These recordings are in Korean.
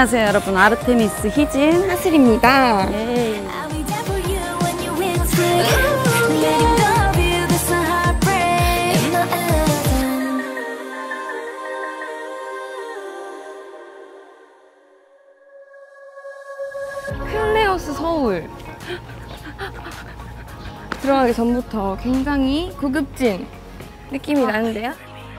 안녕하세요 여러분, 아르테미스 희진 하슬입니다. 클레오스 서울 들어가기 전부터 굉장히 고급진 느낌이 나는데요?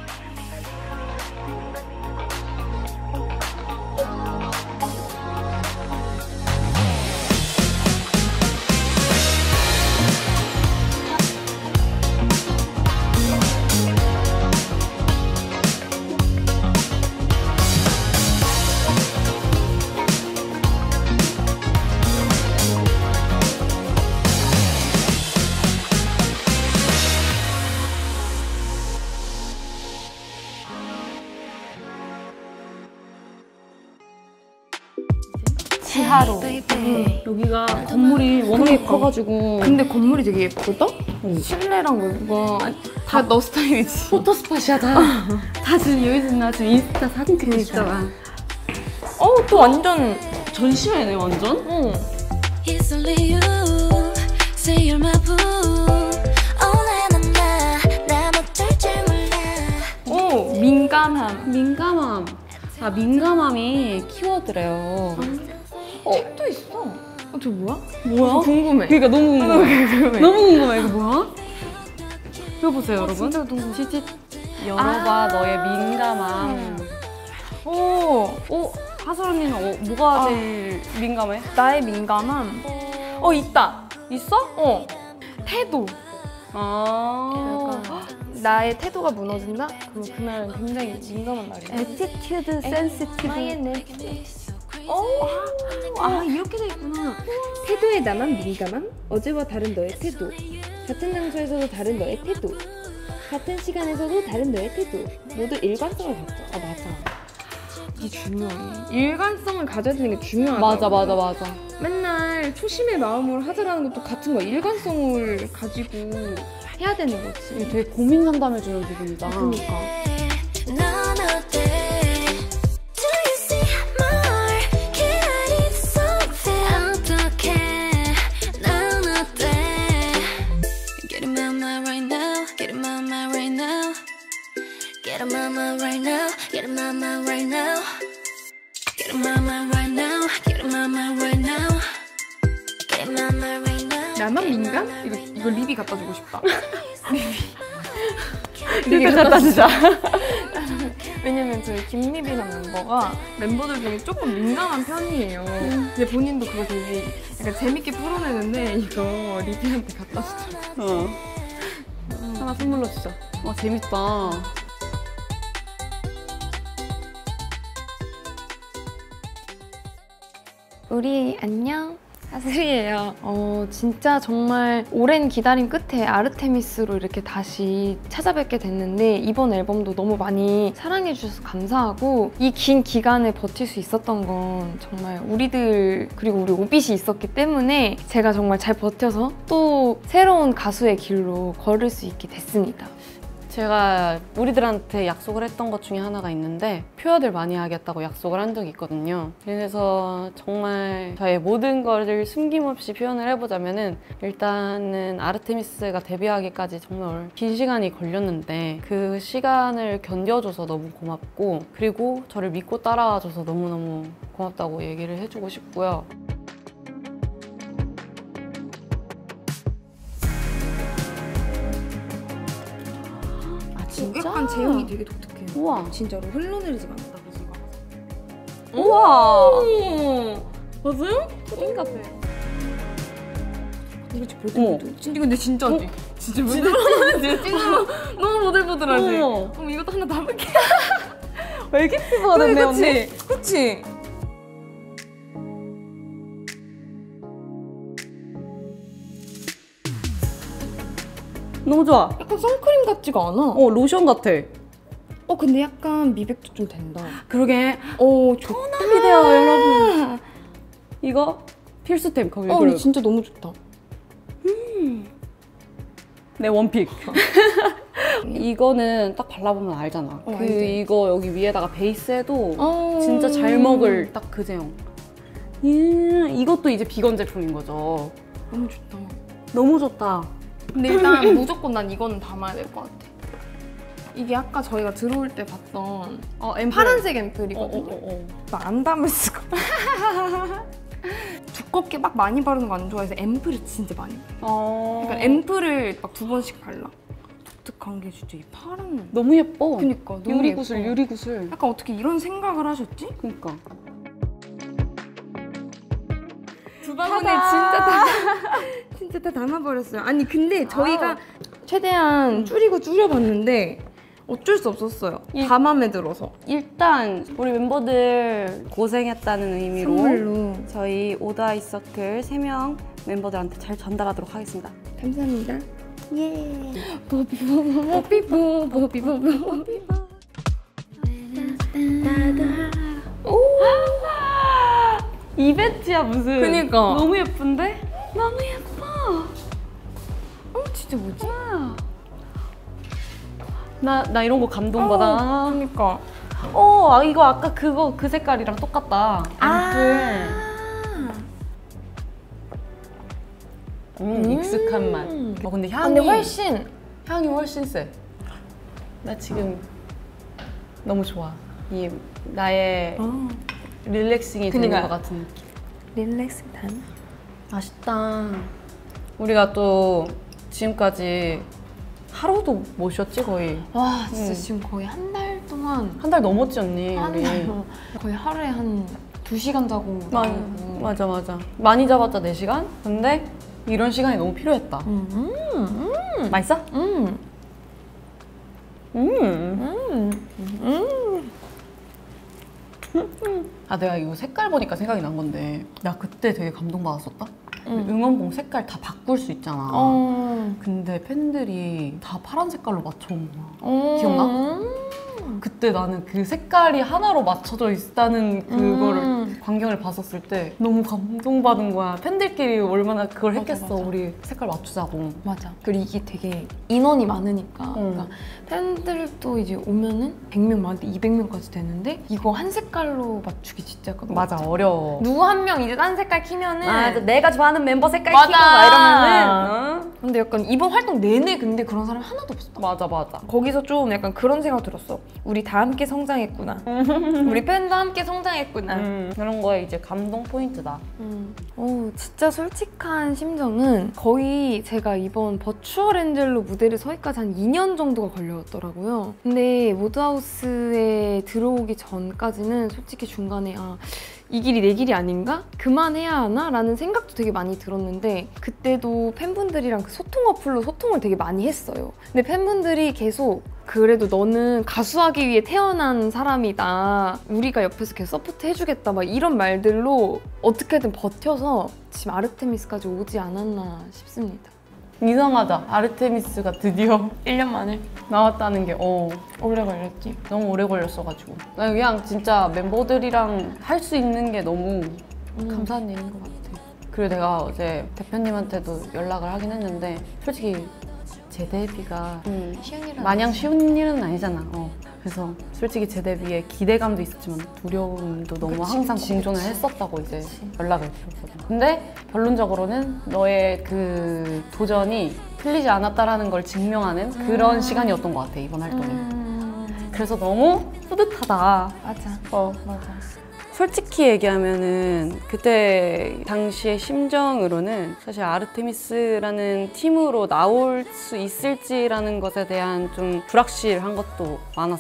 지하로. 여기가 건물이 워낙 커가지고. 근데 건물이 되게 예쁘다? 실내랑 뭐가 다 너 스타일이지. 포토 스팟이야 다. 다 지금 여기서 나 지금 인스타 사진 찍고 있잖아. 또 완전 전시회네 완전? 응. 오, 민감함. 민감함. 아, 민감함이 키워드래요. 책도 있어. 저 뭐야? 뭐야? 궁금해. 그러니까 너무 궁금해. 궁금해. 너무 궁금해. 이거 뭐야? 이거 보세요 여러분. 진짜 궁금해. 지지 열어봐 너의 민감함. 오, 하슬 언니는 뭐가 제일 민감해? 나의 민감함. 있다. 있어? 태도. 나의 태도가 무너진다? 그럼 그날은 굉장히 민감한 날이야. 애티튜드 센시티브. 이렇게 돼 있구나. 태도에 나만 민감함? 어제와 다른 너의 태도. 같은 장소에서도 다른 너의 태도. 같은 시간에서도 다른 너의 태도. 모두 일관성을 갖죠. 맞아. 이게 중요해. 일관성을 가져야 되는 게 중요하다. 맞아. 맨날 초심의 마음으로 하자라는 것도 같은 거야. 일관성을 가지고 해야 되는 거지. 되게 고민 상담해주는 부분이다. 그러니까. 나만 민감? 이거 리비 갖다 주고 싶다. 리비 갖다 주자. 왜냐면 저희 김리비라는 멤버들 중에 조금 민감한 편이에요. 근데 본인도 그거 되게 약간 재밌게 풀어내는데 이거 리비한테 갖다 주자. 하나 선물로 주자. 재밌다. 우리 안녕. 하슬이에요. 진짜 정말 오랜 기다림 끝에 아르테미스로 이렇게 다시 찾아뵙게 됐는데 이번 앨범도 너무 많이 사랑해주셔서 감사하고 이 긴 기간을 버틸 수 있었던 건 정말 우리들 그리고 우리 오빛이 있었기 때문에 제가 정말 잘 버텨서 또 새로운 가수의 길로 걸을 수 있게 됐습니다. 제가 우리들한테 약속을 했던 것 중에 하나가 있는데 표현을 많이 하겠다고 약속을 한 적이 있거든요. 그래서 정말 저의 모든 거를 숨김없이 표현을 해보자면은 일단은 아르테미스가 데뷔하기까지 정말 긴 시간이 걸렸는데 그 시간을 견뎌줘서 너무 고맙고 그리고 저를 믿고 따라와줘서 너무너무 고맙다고 얘기를 해주고 싶고요. 약간 제형이 되게 독특해요. 우와. 진짜로 흘러내리지가 않다. 우와. 맞아요? 푸딩 같아. 그렇지 보들보들. 이거 근데 진짜지? 진짜 보들보들하지? 찐으로 너무 보들보들하지? 그럼 이것도 하나 담을게. 왜 이렇게 피부가 됐네 언니? 그치? 너무 좋아. 약간 선크림 같지가 않아. 로션 같아. 근데 약간 미백도 좀 된다. 그러게. 톤업이 돼요, 여러분. 이거 필수템 거기. 근데 진짜 너무 좋다. 내 원픽. 이거는 딱 발라보면 알잖아. 알지. 이거 여기 위에다가 베이스 해도 어. 진짜 잘 먹을 딱 그 제형. 이것도 이제 비건 제품인 거죠. 너무 좋다. 너무 좋다. 근데 일단 무조건 난 이거는 담아야 될 것 같아. 이게 아까 저희가 들어올 때 봤던 앰플. 파란색 앰플이거든요. 안 담을 수가. 두껍게 막 많이 바르는 거 안 좋아해서 앰플을 진짜 많이 발라. 그러니까 앰플을 막 2번씩 발라. 독특한 게 진짜 이 파란. 너무 예뻐. 그니까 너무 유리구슬, 예뻐. 유리구슬. 약간 어떻게 이런 생각을 하셨지? 그니까. 두 바구니 진짜 다 담아버렸어요. 아니 근데 저희가 최대한 줄여봤는데 어쩔 수 없었어요. 다 맘에 들어서. 일단 우리 멤버들 고생했다는 의미로 선물로. 저희 오드아이서클 3명 멤버들한테 잘 전달하도록 하겠습니다. 감사합니다. 예. 뽀삐뽀 뽀삐뽀. 이벤트야 무슨. 그니까. 너무 예쁜데? 너무 예뻐. 진짜 뭐지? 나 이런 거 감동받아. 그러니까. 이거 아까 그 색깔이랑 똑같다. 앰플. 익숙한 맛. 근데 향이 향이 훨씬 세. 나 지금 너무 좋아. 이 나의 릴렉싱이 되는 것 같은 느낌. 릴렉스 단. 맛있다. 우리가 또 지금까지 하루도 못 쉬었지 거의. 와 진짜 지금 거의 한 달 동안 한 달 넘었지 언니. 우리. 거의 하루에 한 2시간 자고 맞아. 많이 잡았자 4시간? 근데 이런 시간이 너무 필요했다. 맛있어? 내가 이거 색깔 보니까 생각이 난 건데 나 그때 되게 감동받았었다? 응원봉 색깔 다 바꿀 수 있잖아. 근데 팬들이 다 파란 색깔로 맞춰온 거야. 기억나? 그때 나는 그 색깔이 하나로 맞춰져 있다는 그거를 광경을 봤었을 때 너무 감동받은 거야. 팬들끼리 얼마나 그걸 했겠어. 맞아. 우리 색깔 맞추자고. 맞아. 그리고 이게 되게 인원이 많으니까 그러니까 팬들도 이제 오면은 100명 많은데 200명까지 되는데 이거 한 색깔로 맞추기 진짜 맞아, 어려워. 누구 한 명 이제 딴 색깔 키면은 내가 좋아하는 멤버 색깔 맞아. 키고 막 이러면은 근데 약간 이번 활동 내내 근데 그런 사람 하나도 없었다. 맞아. 거기서 좀 약간 그런 생각 들었어. 우리 다 함께 성장했구나. 우리 팬도 함께 성장했구나. 그런 거에 이제 감동 포인트다. 진짜 솔직한 심정은 거의 제가 이번 버추얼 엔젤로 무대를 서기까지 한 2년 정도가 걸렸더라고요. 근데 모드하우스에 들어오기 전까지는 솔직히 중간에 이 길이 내 길이 아닌가? 그만해야 하나? 라는 생각도 되게 많이 들었는데 그때도 팬분들이랑 그 소통 어플로 소통을 되게 많이 했어요. 근데 팬분들이 계속 그래도 너는 가수하기 위해 태어난 사람이다. 우리가 옆에서 계속 서포트 해주겠다. 막 이런 말들로 어떻게든 버텨서 지금 아르테미스까지 오지 않았나 싶습니다. 이상하다. 아르테미스가 드디어 1년 만에 나왔다는 게 오래 걸렸지. 너무 오래 걸렸어가지고 나 그냥 진짜 멤버들이랑 할 수 있는 게 너무 감사한 일인 것 같아. 그리고 내가 어제 대표님한테도 연락을 하긴 했는데 솔직히 제 데뷔가 마냥 쉬운 일은 아니잖아. 그래서 솔직히 제 데뷔에 기대감도 있었지만 두려움도 너무 항상 공존을 했었다고 이제 연락을 드렸거든. 근데 결론적으로는 너의 그 도전이 틀리지 않았다라는 걸 증명하는 그런 시간이었던 것 같아, 이번 활동이. 그래서 너무 뿌듯하다. 맞아. 솔직히 얘기하면은 그때 당시의 심정으로는 사실 아르테미스라는 팀으로 나올 수 있을지라는 것에 대한 좀 불확실한 것도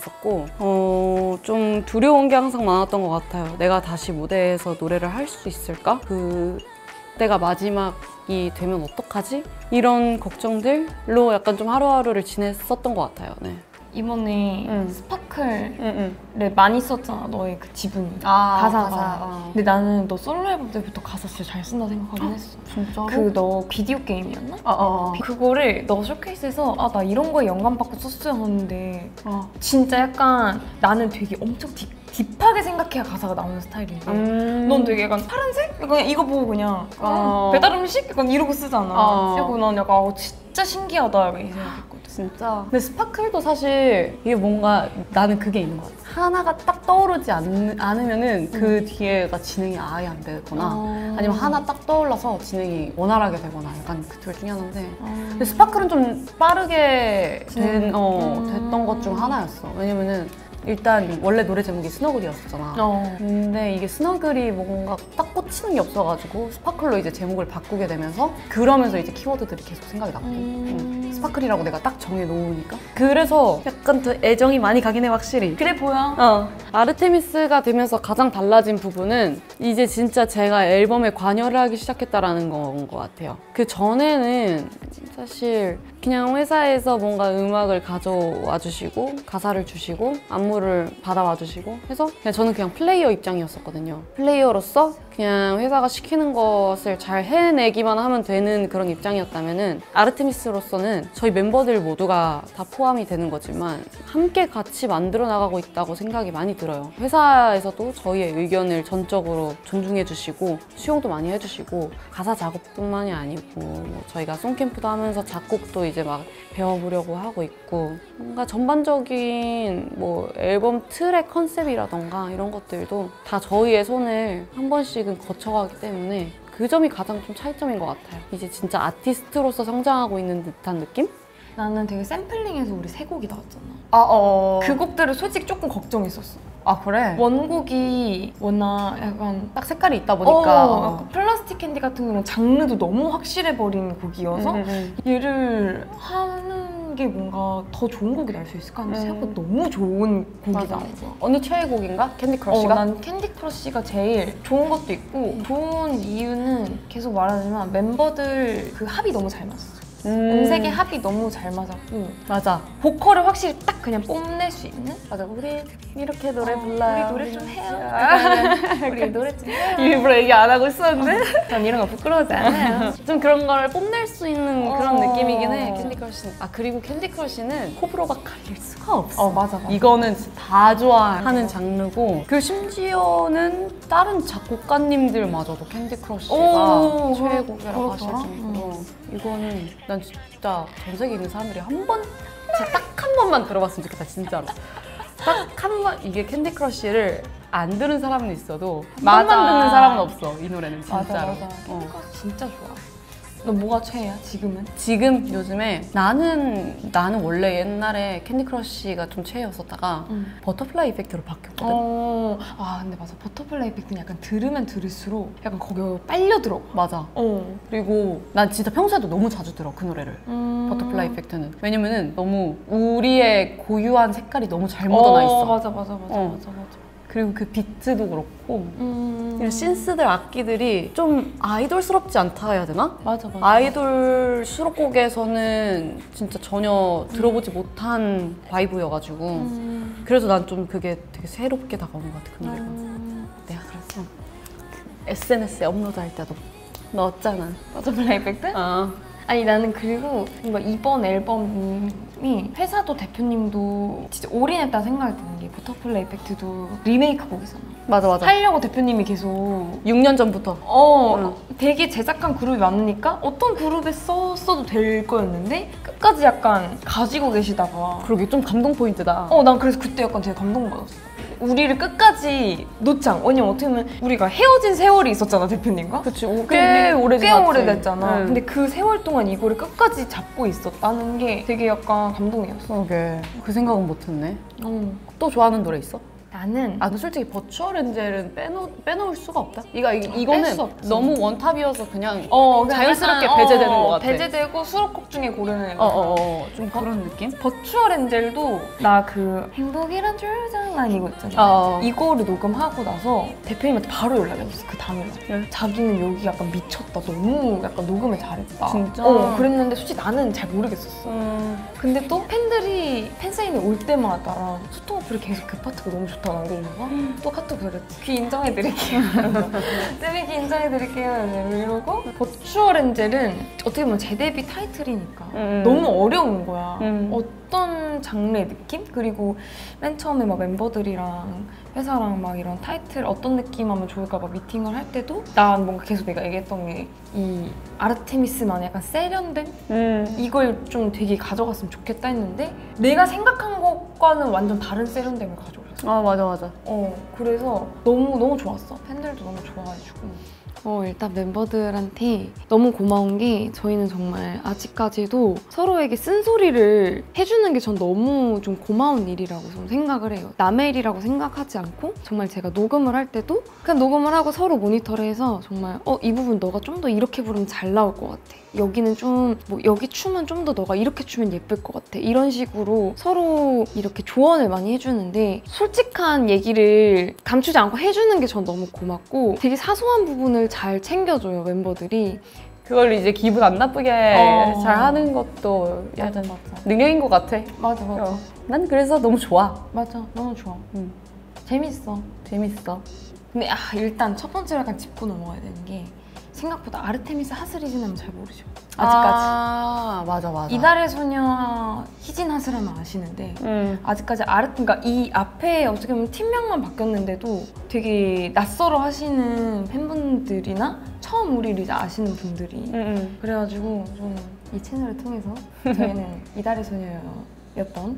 많았었고 좀 두려운 게 항상 많았던 것 같아요. 내가 다시 무대에서 노래를 할 수 있을까? 그때가 마지막이 되면 어떡하지? 이런 걱정들로 약간 좀 하루하루를 지냈었던 것 같아요. 네. 이번에 스파클을 많이 썼잖아, 너의 그 지분이. 가사가. 근데 나는 너 솔로 앨범 때부터 가사 진짜 잘 쓴다 생각하긴 했어. 진짜로? 그 너 비디오 게임이었나? 그거를 너 쇼케이스에서 나 이런 거에 영감받고 썼어야 하는데 진짜 약간 나는 되게 엄청 딥하게 생각해야 가사가 나오는 스타일인데 넌 되게 약간 파란색? 약간 이거 보고 그냥 배달 음식? 약간 이러고 쓰잖아. 그리고 난 약간 진짜 신기하다 이 생각했거든. 진짜. 근데 스파클도 사실 이게 뭔가 나는 그게 있는 것 같아. 하나가 딱 떠오르지 않으면은 그 뒤에가 진행이 아예 안 되거나 아니면 하나 딱 떠올라서 진행이 원활하게 되거나 약간 그 둘 중에 하나인데 근데 스파클은 좀 빠르게 됐던 것 중 하나였어. 왜냐면은 일단 원래 노래 제목이 스너글이었었잖아. 근데 이게 스너글이 뭔가 딱 꽂히는 게 없어가지고 스파클로 이제 제목을 바꾸게 되면서 그러면서 이제 키워드들이 계속 생각이 났고 스파클이라고 내가 딱 정해놓으니까 그래서 약간 더 애정이 많이 가긴 해 확실히. 그래 보여. 아르테미스가 되면서 가장 달라진 부분은 이제 진짜 제가 앨범에 관여를 하기 시작했다라는 건 것 같아요. 그 전에는 사실 그냥 회사에서 뭔가 음악을 가져와 주시고 가사를 주시고 안무를 받아와 주시고 해서 저는 그냥 플레이어 입장이었었거든요. 플레이어로서 그냥 회사가 시키는 것을 잘 해내기만 하면 되는 그런 입장이었다면은 아르테미스로서는 저희 멤버들 모두가 다 포함이 되는 거지만 함께 같이 만들어 나가고 있다고 생각이 많이 들어요. 회사에서도 저희의 의견을 전적으로 존중해 주시고 수용도 많이 해주시고 가사 작업뿐만이 아니고 뭐 저희가 송캠프도 하면서 작곡도 이제 막 배워보려고 하고 있고 뭔가 전반적인 뭐 앨범 틀의 컨셉이라던가 이런 것들도 다 저희의 손을 한 번씩은 거쳐가기 때문에 그 점이 가장 좀 차이점인 것 같아요. 이제 진짜 아티스트로서 성장하고 있는 듯한 느낌? 나는 되게 샘플링해서 우리 세 곡이 나왔잖아. 그 곡들을 솔직히 조금 걱정했었어. 아 그래? 원곡이 워낙 약간 딱 색깔이 있다 보니까 약간 플라스틱 캔디 같은 경우는 장르도 너무 확실해버린 곡이어서 얘를 하는 게 뭔가 더 좋은 곡이 날 수 있을까 하는데 생각보다 너무 좋은 곡이 나온 거야. 언니 최애곡인가? 캔디 크러쉬가? 난 캔디 크러쉬가 제일 좋은 것도 있고 좋은 이유는 계속 말하지만 멤버들 그 합이 너무 잘 맞았어. 음색의 합이 너무 잘 맞았고 맞아. 보컬을 확실히 딱 그냥 뽐낼 수 있는? 맞아. 우리 이렇게 노래 불러요. 우리 노래 좀 해요. 우리 노래 좀 해요. 일부러 얘기 안 하고 있었는데 전 이런 거 부끄러워하지 않아요. 좀 그런 걸 뽐낼 수 있는 그런 느낌이긴 해. 캔디 크러쉬는. 아 그리고 캔디 크러쉬는 호불호가 갈릴 수가 없어. 맞아. 이거는 진짜 다 좋아하는 장르고 그리고 심지어는 다른 작곡가님들마저도 캔디 크러쉬가 최애곡이라고 하실 정도로 이거는 난 진짜 전 세계에 있는 사람들이 한 번, 딱 한 번만 들어봤으면 좋겠다, 진짜로. 딱 한 번, 이게 캔디 크러쉬를 안 들은 사람은 있어도 한 번만 듣는 사람은 없어, 이 노래는 진짜로. 맞아. 캔디 크러쉬 진짜 좋아. 너 뭐가 최애야, 지금은? 지금 요즘에 나는 원래 옛날에 캔디 크러쉬가 좀 최애였었다가 버터플라이 이펙트로 바뀌었거든. 근데 맞아. 버터플라이 이펙트는 약간 들으면 들을수록 약간 거기 빨려 들어가. 맞아. 그리고 난 진짜 평소에도 너무 자주 들어, 그 노래를. 버터플라이 이펙트는. 왜냐면은 너무 우리의 고유한 색깔이 너무 잘 묻어나 있어. 맞아. 그리고 그 비트도 그렇고 이런 신스들 악기들이 좀 아이돌스럽지 않다 해야 되나? 맞아. 아이돌 수록곡에서는 진짜 전혀 들어보지 못한 바이브여가지고 그래서 난 좀 그게 되게 새롭게 다가오는 것 같아, 그 노래가. 내가 그래서 SNS에 업로드할 때도 넣었잖아. 버터플라이 이펙트? 아니 나는 그리고 뭔가 이번 앨범이 회사도 대표님도 진짜 올인했다는 생각이 드는 게 버터플라이 이펙트도 리메이크 곡이잖아. 맞아. 하려고 대표님이 계속 6년 전부터. 되게 제작한 그룹이 많으니까 어떤 그룹에 썼어도 될 거였는데 끝까지 약간 가지고 계시다가 그러게 좀 감동 포인트다. 난 그래서 그때 약간 되게 감동받았어. 우리를 끝까지 놓지 않고. 왜냐면 어떻게 보면 우리가 헤어진 세월이 있었잖아, 대표님과. 그치, 꽤 오래됐잖아. 근데 그 세월 동안 이거를 끝까지 잡고 있었다는 게 되게 약간 감동이었어. 그러게. 그 생각은 못했네. 또 좋아하는 노래 있어? 나는 근데 솔직히 버추얼 엔젤은 빼놓을 수가 없다. 이거는 너무 원탑이어서 그냥 자연스럽게 배제되는 것 같아. 배제되고 수록곡 중에 고르는 좀 그런 느낌? 버추얼 엔젤도 나 그 행복이란 줄장난 이거 있잖아. 이거를 녹음하고 나서 대표님한테 바로 연락이 왔어, 그 다음날. 자기는 여기 약간 미쳤다, 너무 약간 녹음을 잘했다. 진짜? 그랬는데 솔직히 나는 잘 모르겠었어. 근데 또 팬들이 팬사인회 올 때마다 소통 어플이 계속 그 파트가 너무 좋다 남겨주셔서 또 카톡 그랬지. 귀 인정해드릴게요. 쌤이 귀 인정해드릴게요. 이러고 버추얼 엔젤은 어떻게 보면 제 데뷔 타이틀이니까 너무 어려운 거야. 어떤 장르의 느낌? 그리고 맨 처음에 막 멤버들이랑 회사랑 막 이런 타이틀 어떤 느낌 하면 좋을까 막 미팅을 할 때도 난 뭔가 계속 내가 얘기했던 게 이 아르테미스만의 약간 세련됨? 이걸 좀 되게 가져갔으면 좋겠다 했는데 내가 생각한 것과는 완전 다른 세련됨을 가져올렸어. 아 맞아. 그래서 너무 좋았어. 팬들도 너무 좋아해주고. 일단 멤버들한테 너무 고마운 게 저희는 정말 아직까지도 서로에게 쓴소리를 해주는 게 전 너무 좀 고마운 일이라고 좀 생각을 해요. 남의 일이라고 생각하지 않고 정말 제가 녹음을 할 때도 그냥 녹음을 하고 서로 모니터를 해서 정말 이 부분 너가 좀 더 이렇게 부르면 잘 나올 것 같아. 여기는 좀 여기 춤은 좀 더 너가 이렇게 추면 예쁠 것 같아. 이런 식으로 서로 이렇게 조언을 많이 해주는데 솔직한 얘기를 감추지 않고 해주는 게 전 너무 고맙고 되게 사소한 부분을 잘 챙겨줘요, 멤버들이. 그걸 이제 기분 안 나쁘게 잘 하는 것도 약간 맞아. 능력인 것 같아. 맞아. 난 그래서 너무 좋아. 맞아, 너무 좋아. 재밌어. 근데 일단 첫 번째로 약간 짚고 넘어가야 되는 게 생각보다 아르테미스 하슬이진하면 잘 모르죠. 아직까지. 맞아. 이달의 소녀 희진 하슬하면 아시는데 아직까지 그러니까 이 앞에 어떻게 보면 팀명만 바뀌었는데도 되게 낯설어 하시는 팬분들이나 처음 우리를 이제 아시는 분들이 그래가지고 좀 이 채널을 통해서 저희는 이달의 소녀였던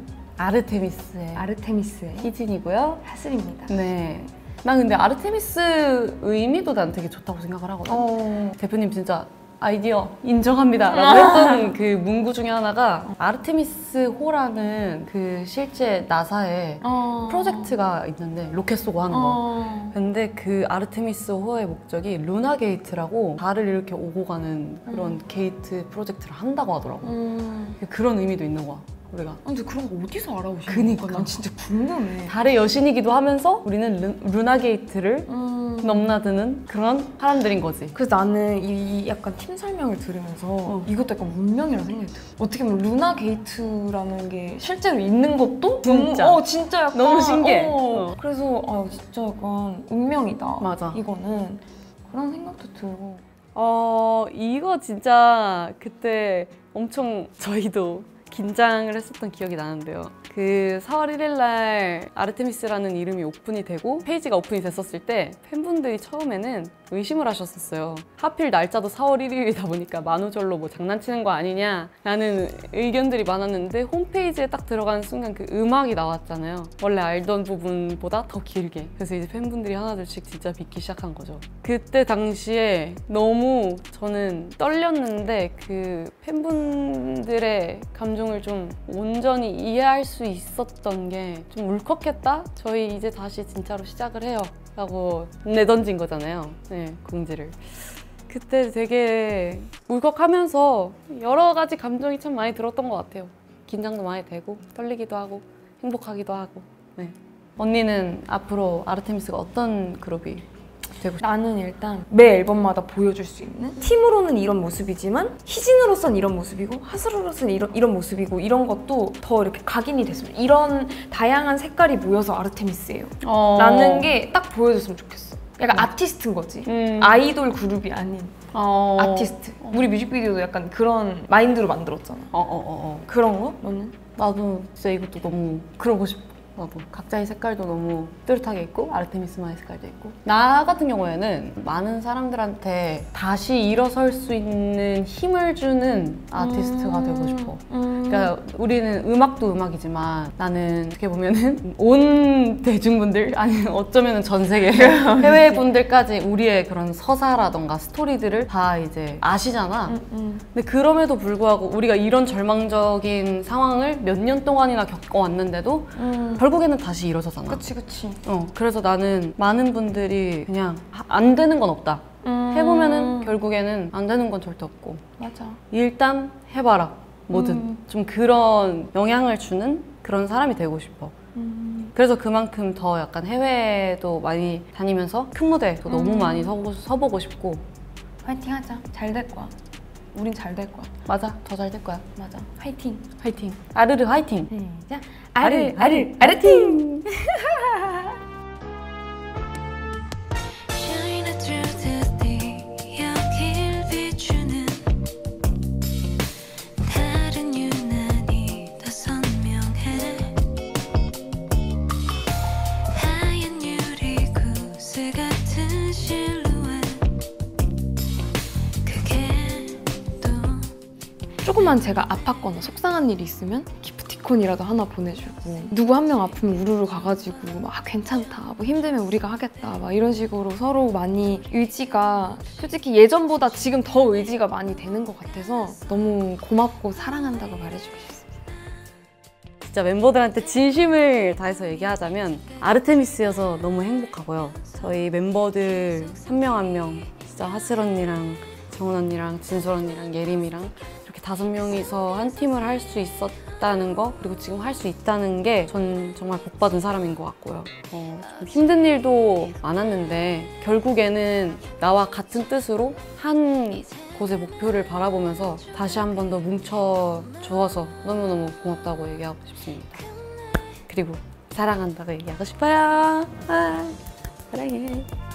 아르테미스의 희진이고요. 하슬입니다. 네. 난 근데 아르테미스 의미도 난 되게 좋다고 생각을 하거든. 대표님 진짜 아이디어 인정합니다 라고 했던 그 문구 중에 하나가 아르테미스 호라는 그 실제 나사의 프로젝트가 있는데 로켓 쏘고 하는 거. 근데 그 아르테미스 호의 목적이 루나 게이트라고 달을 이렇게 오고 가는 그런 게이트 프로젝트를 한다고 하더라고. 그런 의미도 있는 거야. 우리가. 근데 그런 거 어디서 알아오시는 그니까. 난 진짜 궁금해. 달의 여신이기도 하면서 우리는 루나 게이트를 넘나드는 그런 사람들인 거지. 그래서 나는 이 약간 팀 설명을 들으면서 이것도 약간 운명이라는 생각이 들어. 어떻게 보면 루나 게이트라는 게 실제로 있는 것도 진짜 약간 너무 신기해. 그래서 진짜 약간 운명이다. 맞아. 이거는 그런 생각도 들고. 이거 진짜 그때 엄청 저희도 긴장을 했었던 기억이 나는데요. 그 4월 1일 날 아르테미스라는 이름이 오픈이 되고 페이지가 오픈이 됐었을 때 팬분들이 처음에는 의심을 하셨었어요. 하필 날짜도 4월 1일이다 보니까 만우절로 뭐 장난치는 거 아니냐 라는 의견들이 많았는데 홈페이지에 딱 들어가는 순간 그 음악이 나왔잖아요. 원래 알던 부분보다 더 길게. 그래서 이제 팬분들이 하나둘씩 진짜 믿기 시작한 거죠. 그때 당시에 너무 저는 떨렸는데 그 팬분들의 감정을 좀 온전히 이해할 수 있었던 게 좀 울컥했다? 저희 이제 다시 진짜로 시작을 해요 라고 내던진 거잖아요. 네, 공지를. 그때 되게 울컥하면서 여러 가지 감정이 참 많이 들었던 것 같아요. 긴장도 많이 되고 떨리기도 하고 행복하기도 하고. 네. 언니는 앞으로 아르테미스가 어떤 그룹이 되고 싶어? 나는 일단 매 앨범마다 보여줄 수 있는 팀으로는 이런 모습이지만 희진으로서는 이런 모습이고 하슬로서는 이런 모습이고 이런 것도 더 이렇게 각인이 됐으면 이런 다양한 색깔이 모여서 아르테미스예요 라는 게 딱 보여줬으면 좋겠어. 약간 아티스트인 거지. 아이돌 그룹이 아닌 아티스트. 우리 뮤직비디오도 약간 그런 마인드로 만들었잖아. 그런 거? 너는? 나도 진짜 이것도 너무 그러고 싶어. 나도 각자의 색깔도 너무 뚜렷하게 있고 아르테미스만의 색깔도 있고. 나 같은 경우에는 많은 사람들한테 다시 일어설 수 있는 힘을 주는 아티스트가 되고 싶어. 그러니까 우리는 음악도 음악이지만 나는 어떻게 보면은 온 대중분들 아니면 어쩌면 전 세계 해외 분들까지 우리의 그런 서사라던가 스토리들을 다 이제 아시잖아. 근데 그럼에도 불구하고 우리가 이런 절망적인 상황을 몇 년 동안이나 겪어왔는데도 결국에는 다시 일어서잖아. 그치. 그래서 나는 많은 분들이 그냥 안 되는 건 없다. 해보면은 결국에는 안 되는 건 절대 없고. 맞아. 일단 해봐라. 뭐든. 좀 그런 영향을 주는 그런 사람이 되고 싶어. 그래서 그만큼 더 약간 해외도 많이 다니면서 큰 무대도 너무 많이 서보고 싶고. 화이팅 하자. 잘 될 거야. 우린 잘 될 거야. 맞아. 더 잘 될 거야. 맞아. 화이팅. 화이팅. 아르르 화이팅. 시작. 아르팅. 다른 유난히 더 선명 조금만 제가 아팠거나 속상한 일이 있으면 기프티콘이라도 하나 보내주고, 누구 한 명 아프면 우르르 가가지고 막 괜찮다, 뭐 힘들면 우리가 하겠다, 막 이런 식으로 서로 많이 의지가, 솔직히 예전보다 지금 더 의지가 많이 되는 것 같아서 너무 고맙고 사랑한다고 말해주고 싶습니다. 진짜 멤버들한테 진심을 다해서 얘기하자면 아르테미스여서 너무 행복하고요. 저희 멤버들 한 명 한 명 진짜 하슬 언니랑 정은 언니랑 진솔 언니랑 예림이랑 이렇게 5명이서 한 팀을 할 수 있었다는 거, 그리고 지금 할 수 있다는 게 전 정말 복받은 사람인 것 같고요. 좀 힘든 일도 많았는데 결국에는 나와 같은 뜻으로 한 곳의 목표를 바라보면서 다시 한 번 더 뭉쳐주어서 너무너무 고맙다고 얘기하고 싶습니다. 그리고 사랑한다고 얘기하고 싶어요. 아, 사랑해.